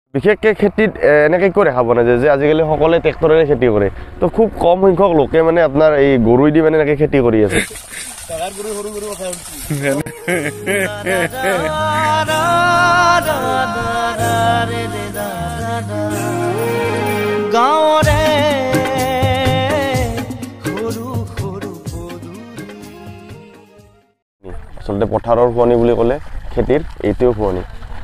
বিশেষকৈ খেতিত এনেকৈ কিয় দেখা পোৱা নাযায় যে আজিকালি সকলোৱে ট্ৰেক্টৰেৰে খেতি কৰে তো খুব কম সংখ্যক লোকে মানে আপোনাৰ এই গৰুৱেদি মানে এনেকৈ খেতি কৰি আছে আচলতে পথাৰৰ শুৱনি বুলি ক'লে খেতিৰ এইটোও শুৱনি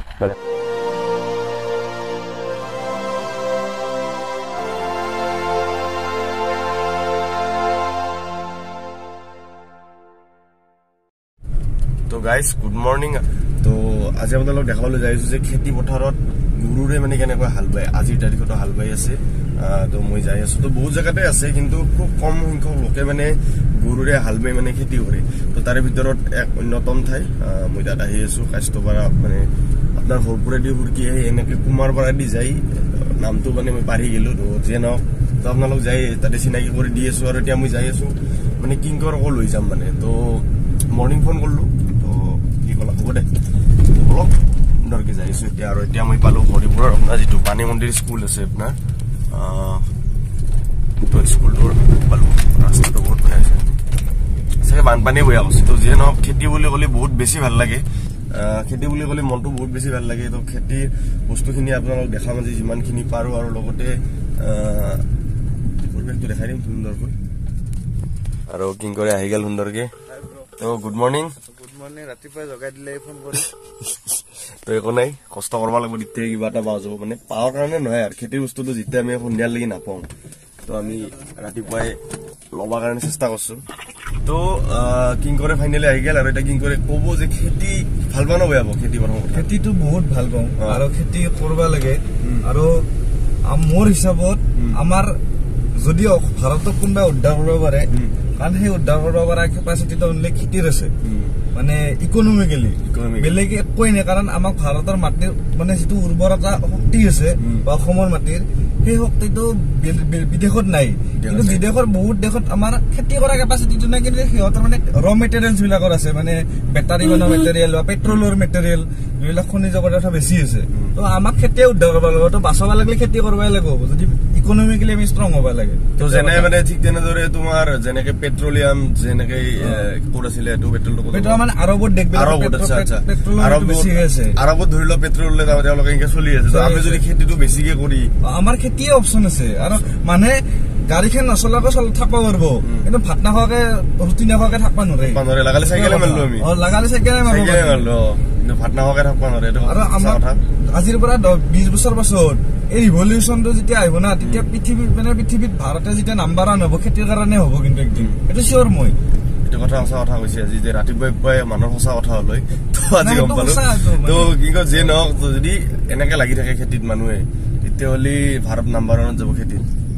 তো গাইজ গুড মৰ্নিং তো আজি আপোনালোক দেখাবলৈ যাইছোঁ যে খেতি পথাৰত গৰুৰে মানে কেনেকৈ হাল বায় আজিৰ তাৰিখতো হাল বাই আছে তো মই যাই আছোঁ তো বহুত জেগাতে আছে কিন্তু খুব কম সংখ্যক লোকে মানে গৰুৰে হাল বাই মানে খেতি কৰে তো তাৰে ভিতৰত এক অন্যতম ঠাই মই তাত আহি আছোঁ কাষ্টপাৰা মানে আপোনাৰ সৰপুৰেদি হুৰকি আহি এনেকৈ কুমাৰপাৰা দি যাই নামটো মানে মই পাৰি গ'লোঁ তো যিয়ে নহওক তো আপোনালোক যাই তাতে চিনাকি কৰি দি আছোঁ আৰু এতিয়া মই যাই আছোঁ মানে কিংকৰকো লৈ যাম মানে তো মৰ্নিং ফোন কৰিলোঁ হ'ব দে অলপ সুন্দৰকৈ যাই আছোঁ এতিয়া আৰু এতিয়া মই পালোঁ হৰিপুৰৰ আপোনাৰ যিটো পানী মন্দিৰ স্কুল আছে আপোনাৰ তো স্কুলটোৰ পালোঁ ৰাস্তাটো বহুত ধুনীয়া হৈছে চাগে বানপানী বৈ গৈছে তো যিয়ে নহওক খেতি বুলি ক'লে বহুত বেছি ভাল লাগে খেতি বুলি ক'লে মনটো বহুত বেছি ভাল লাগে তো খেতিৰ বস্তুখিনি আপোনালোক দেখা মাজে যিমানখিনি পাৰোঁ আৰু লগতে পৰিৱেশটো দেখাই দিম সুন্দৰকৈ আৰু কিংকৰে আহি গ'ল সুন্দৰকৈ তো গুড মৰ্নিং ৰাতিপুৱা জগাই দিলে ফোন কৰি তো একো নাই কষ্ট কৰিব লাগিব তেতিয়া কিবা এটা পোৱা যাব মানে পাৱাৰ কাৰণে নহয় আৰু খেতিৰ বস্তুটো যেতিয়া আমি সন্ধিয়ালৈকে নাপাওঁ তো আমি ৰাতিপুৱাই ল'বৰ কাৰণে চেষ্টা কৰিছোঁ তো কিংকৰে ফাইনেলি আহি গ'ল আৰু এতিয়া কিংকৰে ক'ব যে খেতি ভাল পাওঁ ন বেয়া পাওঁ খেতি প্ৰথম খেতিটো বহুত ভাল পাওঁ আৰু খেতি কৰিব লাগে আৰু মোৰ হিচাপত আমাৰ যদি ভাৰতক কোনোবাই উদ্ধাৰ কৰিব পাৰে কাৰণ সেই উদ্ধাৰ কৰিব পৰা কেপাচিটিটো অনলি খেতিৰ আছে মানে ইকনমিকেলি বেলেগে একোৱেই নাই কাৰণ আমাক ভাৰতৰ মাটিৰ মানে যিটো উৰ্বৰতা শক্তি আছে বা অসমৰ মাটিৰ সেই শক্তিটো বিদেশত নাই কিন্তু বিদেশৰ বহুত দেশত আমাৰ খেতি কৰা কেপাচিটিটো নাই কিন্তু সিহঁতৰ মানে ৰ মেটেৰিয়েলছ বিলাকৰ আছে মানে বেটাৰী বনোৱা মেটেৰিয়েল বা পেট্ৰলৰ মেটেৰিয়েল এইবিলাক খনিজ পদাৰ্থ বেছি আছে তো আমাক খেতিয়ে উদ্ধাৰ কৰিব লাগিব তো বাচাব লাগিলে খেতি কৰিবই লাগিব যদি ইকনমিকেলি আমি ষ্ট্ৰং হ'ব লাগে তো যেনে মানে ঠিক তেনেদৰে তোমাৰ যেনেকে পেট্ৰলিয়াম যেনেকে ক'ত আছিলে এইটো পেট্ৰলটো মানে আৰবত আৰবত ধৰি লওক পেট্ৰল তেওঁলোকে এনেকে চলি আছে আমি যদি খেতিটো বেছিকে কৰি আমাৰ খেতিয়ে অপশ্যন আছে আৰু মানে গাড়ীখন নচলাকৈ থাকিব পাৰিব কিন্তু ভাত নাখোৱাকে ৰুটি নাখোৱাকে থাকিব নোৱাৰে লগালে চাইকেলে মাৰিলো আমি লগালে চাইকেলে মাৰিলো ভাত নাখোৱাকে থাকিব নোৱাৰে আৰু আমাৰ আজিৰ পৰা 20 বছৰ পাছত এই ৰিভলিউচনটো যেতিয়া আহিব না তেতিয়া পৃথিৱীত ভাৰতে যেতিয়া নাম্বাৰ 1 হ'ব খেতিৰ কাৰণে হ'ব কিন্তু একদিন এইটো চিয়ৰ মই কথা সঁচা কথা কৈছে আজি যে ৰাতিপুৱাই পুৱাই মানুহৰ সঁচা কথা হ'লে তো আজি গম পালো তো কি কয় যে নহওক যদি এনেকে লাগি থাকে খেতিত মানুহে তেতিয়াহ'লে ভাৰত নাম্বাৰ 1 যাব খেতিত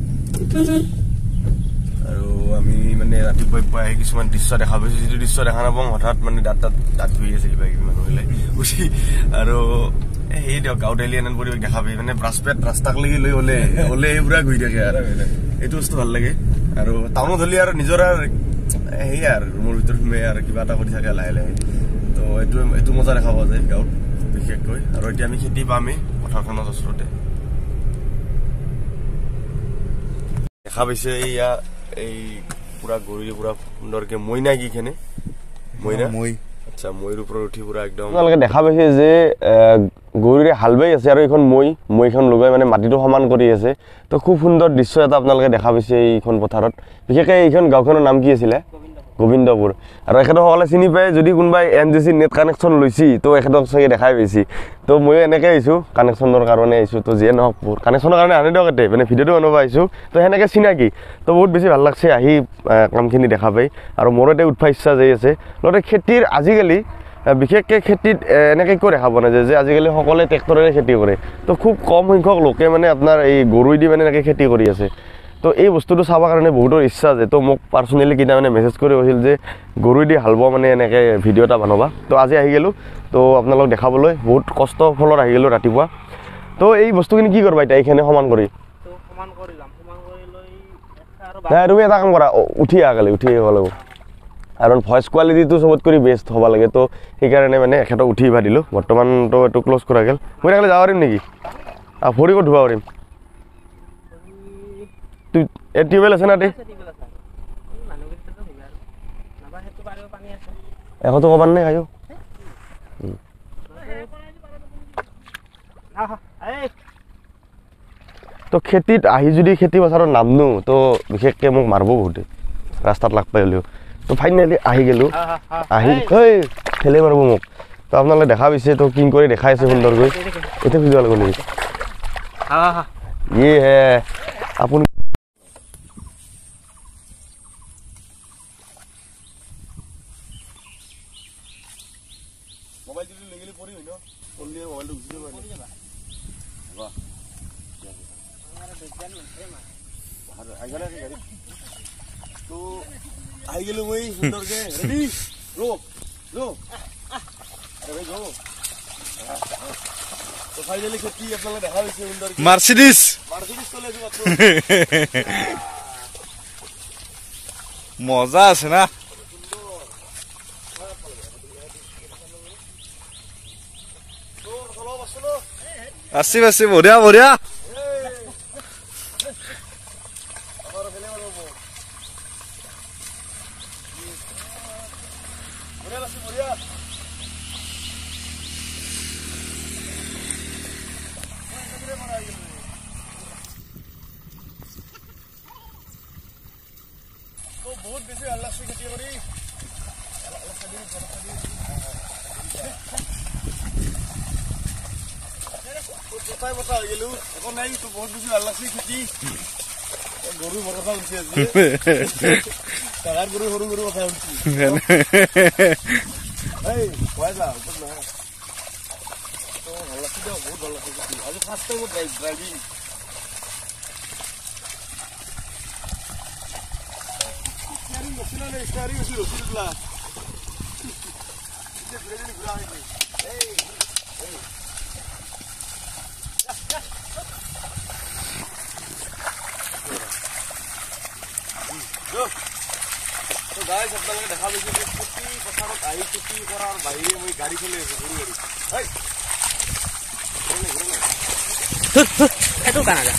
আৰু আমি মানে ৰাতিপুৱাই পুৱাই কিছুমান দৃশ্য দেখা পাইছোঁ যিটো দৃশ্য দেখা নাপাওঁ হঠাৎ মানে দাঁত ধুই আছে কিবা কিবি মানুহবিলাক উঠি আৰু সেই দিয়ক গাঁৱত এলিয়েন পৰিৱেশ দেখা পাই মানে ব্ৰাছপেট ৰাস্তাক লাগি লৈ হ'লে এইবোৰা ঘূৰি থাকে আৰু এইটো বস্তু ভাল লাগে আৰু টাউনত হ'লে আৰু নিজৰ সেয়ে আৰু ৰুমৰ ভিতৰত সোমাই আৰু কিবা এটা কৰি থাকে লাহে লাহে তো এইটো মজা দেখা পোৱা যায় গাঁৱত বিশেষকৈ আৰু এতিয়া আমি খেতি পামেই পথাৰখনৰ ওচৰতে দেখা পাইছে এয়া এই পুৰা গৰুৰে পুৰা সুন্দৰকে মইনা কিখনে মইনা আচ্ছা মইৰ ওপৰত উঠি পুৰা একদম আপোনালোকে দেখা পাইছে যে গৰুৰে হাল বাই আছে আৰু এইখন মইখন লগাই মানে মাটিটো সমান কৰি আছে তো খুব সুন্দৰ দৃশ্য এটা আপোনালোকে দেখা পাইছে এইখন পথাৰত বিশেষকৈ এইখন গাঁওখনৰ নাম কি আছিলে গোবিন্দপুৰ আৰু এখেতসকলে চিনি পায় যদি কোনোবাই NGC নেট কানেকশ্যন লৈছি তো এখেতক চাগে দেখাই পাইছি তো ময়ো এনেকৈ আহিছোঁ কানেকশ্যনৰ কাৰণে আহিছোঁ তো যিয়ে নহওক কানেকশ্যনৰ কাৰণে আনি দিয়ক এতিয়া মানে ভিডিঅ'টো বনাব আহিছোঁ তো সেনেকৈ চিনাকি তো বহুত বেছি ভাল লাগছে আহি কামখিনি দেখা পাই আৰু মোৰো এতিয়া উঠবা ইচ্ছা যাই আছে লগতে খেতিৰ আজিকালি বিশেষকৈ খেতিত এনেকৈ কিয় দেখা পোৱা নাযায় যে আজিকালি সকলোৱে ট্ৰেক্টৰেৰে খেতি কৰে তো খুব কম সংখ্যক লোকে মানে আপোনাৰ এই গৰুৱেদি মানে এনেকৈ খেতি কৰি আছে তো এই বস্তুটো চাবৰ কাৰণে বহুতৰ ইচ্ছা আছে তো মোক পাৰ্চনেলি কিনা মানে মেছেজ কৰি কৈছিল যে গৰুৱেদি হাল বোৱা মানে এনেকৈ ভিডিঅ' এটা বনাবা তো আজি আহি গ'লোঁ তো আপোনালোক দেখাবলৈ বহুত কষ্ট ফলত আহি গ'লোঁ ৰাতিপুৱা তো এই বস্তুখিনি কি কৰিবা এতিয়া এইখিনি সমান কৰি তুমি এটা কাম কৰা উঠি আহিব লাগিব কাৰণ ভইচ কোৱালিটিটো চবত কৰি বেষ্ট হ'ব লাগে তো সেইকাৰণে মানে এখেতক উঠি আহিব দিলোঁ বৰ্তমানতো এইটো ক্ল'জ কৰা গ'ল মই থাকিলে যাব পাৰিম নেকি ভৰি ক'ত ধুব পাৰিম টিউবেল আছে না দে এখতো ক'বাৰ নাই আয়ো তো খেতিত আহি যদি খেতি পথাৰত নামনো তো বিশেষকৈ মোক মাৰিব বহুতে ৰাস্তাত লাগ পাই হ'লেও তো ফাইনেলি আহি গ'লোঁ আহি ঠেলে মাৰিব মোক তো আপোনালোকে দেখা পাইছে তো কিং কৰি দেখাই আছে সুন্দৰকৈ এতিয়া খুজিব লাগিব নেকি ইয়ে হে আপুনি মোবাইল যদি লৈ গেলি পৰি হয় ন পৰি মোবাইলটো গুচি যাব বাহ তো আহি গেলো মই সুন্দৰকে ৰেডি ৰো ৰো আরে গো তো ফাইনালি খেতি আপনারা দেখা হইছে সুন্দরকে মার্সিডিজ চলে আসি মাত্র মজা আছে না আসি আসি বঢ়িয়া বঢ়িয়া তো বহুত বেশি আল্লাহ সে খেতি করি কোথায় বতা হয়ে গেল এখন নাই তো বহুত বেশি আল্লাহ সে খেতি গরু বড় কথা উঠছে আজকে তার গরু হরু গরু কথা উঠছে এই কয়লা উপর না তো আল্লাহ সে বহুত আল্লাহ সে খেতি আজ first time driving Steering is good. Good luck. This is really good. Hey, hey. Go. So guys, आप लोगों ने देखा होगा कि कुत्ती पत्थरों आई कुत्ती पर और बाहर में गाड़ी चले गई गाड़ी hey itu kan ada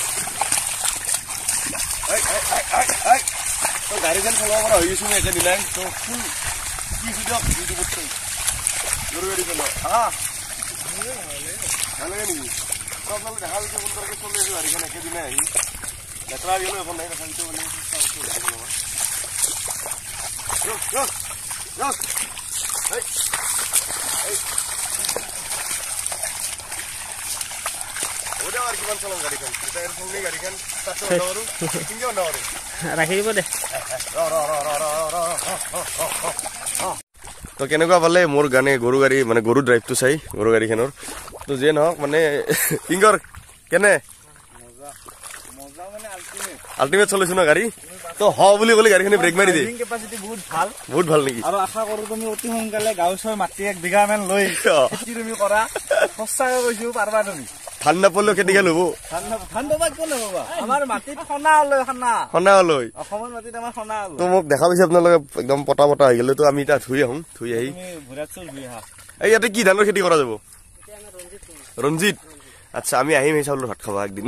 hey तो गाड़ी जन चलाओ बड़ा ये सुने जन दिलाएं तो फुल की सुझाव वीडियो बच्चों जरूर गाड़ी चलाओ हाँ चलेगा नहीं तो अपना लोग हाल के बंदर के चलने से गाड़ी का नहीं दिन है ही लतरा ये लोग अपन नहीं रखा तो नहीं सकता उसको गाड़ी चलाओ यो यो यो hey hey udah hari kita chalaओ गाड़ी kan kita earphone नहीं गाड़ी kan start होना वारू tinggal होना वारू ৰাখি দিব দে তো কেনেকুৱা পালে মোৰ গানে গৰু গাড়ী মানে গৰু ড্ৰাইভটো চাই গৰু গাড়ীখনৰ তো যে নহওক মানে কিংগৰ কেনে মজা মানে আল্টিমেট চলাইছো না গাড়ী তো হ বুলি ক'লে গাড়ীখনে ব্ৰেক মাৰি দিয়ে কেপাসিটি বহুত ভাল নেকি আৰু আশা কৰো তুমি অতি সোনকালে গাঁও ছয় মাটি 1 বিঘা মান লৈ খেতি তুমি কৰা সঁচাকৈ কৈছো পাৰবা তুমি ঠাণ্ডা পড়লেও খেতি গেল হবো ঠাণ্ডা বাদ কোনে বাবা আমাৰ মাটিত খনা লৈ খনা লৈ অসমৰ মাটিত আমাৰ খনা লৈ তো মোক দেখা পাইছে আপোনালোকে একদম পটা পটা হৈ গেল তো আমি এটা ধুই আহোঁ ধুই আহি তুমি ভুৰাত চল ধুই আহা এই ইয়াতে কি ধানৰ খেতি কৰা যাব ৰঞ্জিত আচ্ছা আমি আহিম এই চাউলৰ ভাত খাবা একদিন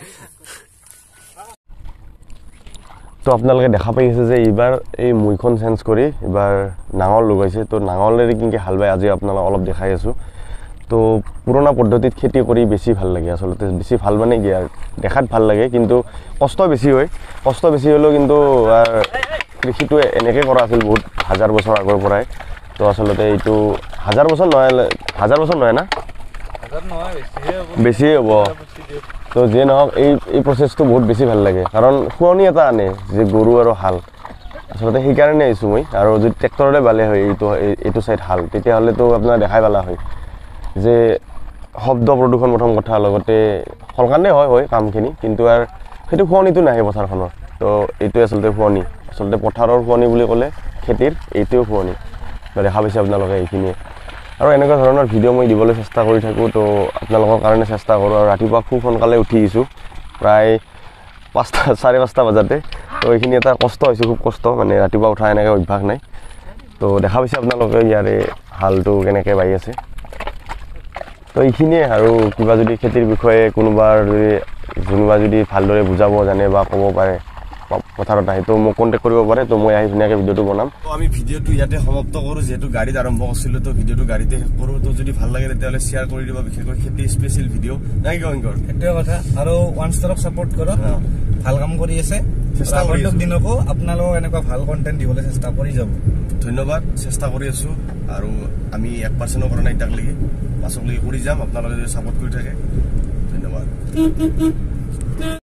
তো আপোনালোকে দেখা পাই আছে যে এইবাৰ এই মুইখন চেঞ্জ কৰি এইবাৰ নাঙল লগাইছে তো নাঙলেৰে কিনকে হাল বাই আজি আপোনালোকক অলপ দেখাই আছো তো পুৰণা পদ্ধতিত খেতি কৰি বেছি ভাল লাগে আসলতে বেছি ভাল মানে কি আৰু দেখাত ভাল লাগে কিন্তু কষ্ট বেছি হয় কষ্ট বেছি হলেও কিন্তু কৃষিটো এনেকৈ কৰা আছিল বহুত হাজাৰ বছৰ আগৰ পৰাই তো আসলতে এইটো হাজাৰ বছৰ নহয় না বেছিয়ে হ'ব তো যে নহওক এই প্ৰচেছটো বহুত বেছি ভাল লাগে কাৰণ শুৱনি এটা আনে যে গৰু আৰু হাল আসলতে সেইকাৰণে আহিছোঁ মই আৰু যদি ট্ৰেক্টৰৰে বালে হয় এইটো চাইড হাল তেতিয়াহ'লেতো আপোনাৰ দেখাই পালা হয় যে শব্দ প্ৰদূষণ প্ৰথম কথা লগতে সলকানে হয় কামখিনি কিন্তু আৰু সেইটো শুৱনিটো নাহে পথাৰখনৰ তো এইটোৱে আচলতে শুৱনি আচলতে পথাৰৰ শুৱনি বুলি ক'লে খেতিৰ এইটোৱে শুৱনি দেখা পাইছে আপোনালোকে এইখিনিয়ে আৰু এনেকুৱা ধৰণৰ ভিডিঅ' মই দিবলৈ চেষ্টা কৰি থাকোঁ তো আপোনালোকৰ কাৰণে চেষ্টা কৰোঁ আৰু ৰাতিপুৱা খুব সোনকালে উঠি আহিছোঁ প্ৰায় 5:30 বজাতে তো এইখিনি এটা কষ্ট হৈছে খুব কষ্ট মানে ৰাতিপুৱা উঠা এনেকৈ অভ্যাস নাই তো দেখা পাইছে আপোনালোকে ইয়াৰে হালটো কেনেকৈ বাই আছে তো এইখিনিয়ে আৰু কিবা যদি খেতিৰ বিষয়ে কোনোবাৰ যদি ভালদৰে বুজাব জানে বা ক'ব পাৰে পথাৰত আহি তো মোক কণ্টেক্ট কৰিব পাৰে তো মই আহি ধুনীয়াকৈ ভিডিঅ'টো বনাম তো আমি ভিডিঅ'টো ইয়াতে সমাপ্ত কৰোঁ যিহেতু গাড়ীত আৰম্ভ কৰিছিলোঁ তো ভিডিঅ'টো গাড়ীতে শেষ কৰোঁ তো যদি ভাল লাগে তেতিয়াহ'লে শ্বেয়াৰ কৰি দিব বিশেষকৈ খেতি স্পেচিয়েল ভিডিঅ' নাই কি অংকৰ এইটোৱে কথা আৰু ওৱান ষ্টাৰক ছাপোৰ্ট কৰক ভাল কাম কৰি আছে চেষ্টা কৰি দিনকো আপোনালোকক এনেকুৱা ভাল কণ্টেণ্ট দিবলৈ চেষ্টা কৰি যাব ধন্যবাদ চেষ্টা কৰি আছোঁ আৰু আমি 1% কৰা নাই এতিয়ালৈকে পাছলৈকে কৰি যাম আপোনালোকে যদি ছাপোৰ্ট কৰি থাকে ধন্যবাদ